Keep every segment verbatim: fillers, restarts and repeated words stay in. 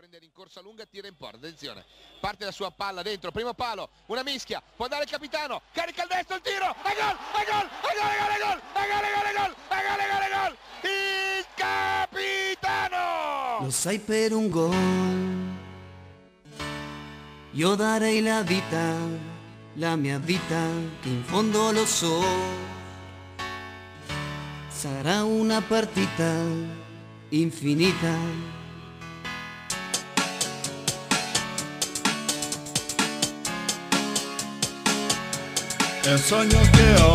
prende rincorsa lunga, tira in porta, attenzione, parte la sua palla dentro, primo palo, una mischia, può andare il capitano, carica il destro, il tiro, e gol, e gol, e gol, e gol, e gol, e gol, e gol, e gol, e gol, e gol, e gol, il capitano! Lo sai, per un gol io darei la vita, la mia vita, in fondo lo so, sarà una partita infinita. È un sogno che ho,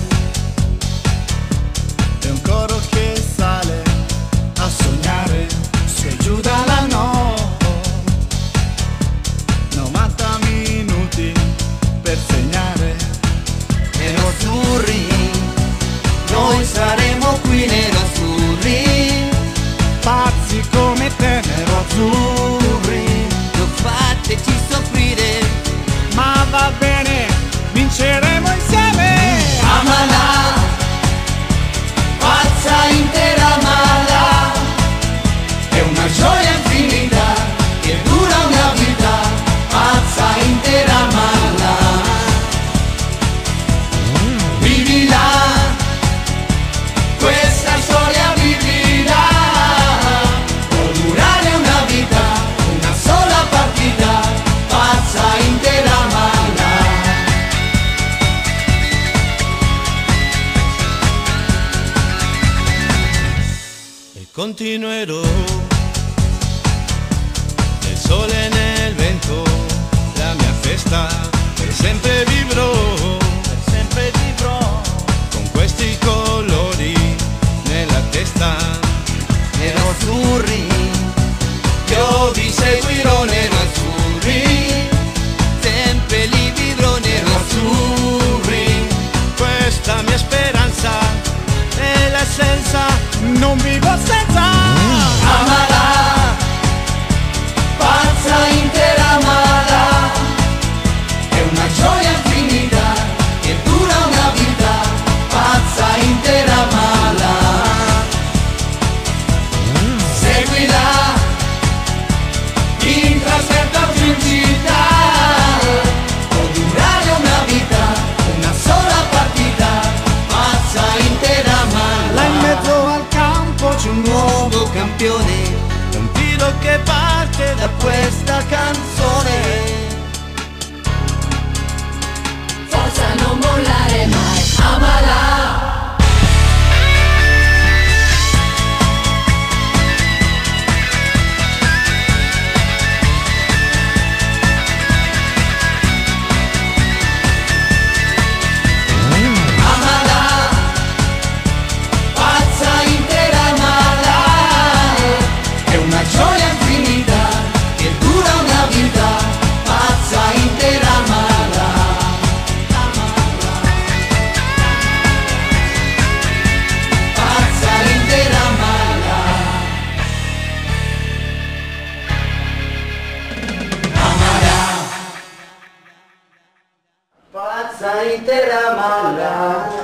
è un coro che sale a sognare, se giù dalla notte, novanta minuti per segnare. Nerazzurri, noi saremo qui nerazzurri, Pazzi come te, nerazzurri, non fateci soffrire, ma va bene, vinceremo insieme. amala, pazza intera mala, è una gioia infinita che dura una vita, pazza intera mala, vivila, questa storia vivila, può durare una vita, una sola partita, pazza intera mala. Continuerò nel sole e nel vento, la mia festa per sempre vivrò, per sempre vivrò, con questi colori nella testa. Nerazzurri, io vi seguirò nerazzurri, sempre li vivrò nerazzurri, Questa mia speranza è l'essenza, non vivo senza. amala, pazza intera mala, è una gioia infinita che dura una vita, pazza intera mala, seguila, in trasferta vincita, può durare una vita, una sola partita, pazza intera mala. Là in mezzo al campo c'è un nuovo Campione È un tiro che parte da da questa canzone, Forza, non mollare mai, amala. amala, pazza intera mala, è una gioia infinita che dura una vita, pazza intera mala, pazza intera mala, amala, pazza intera mala.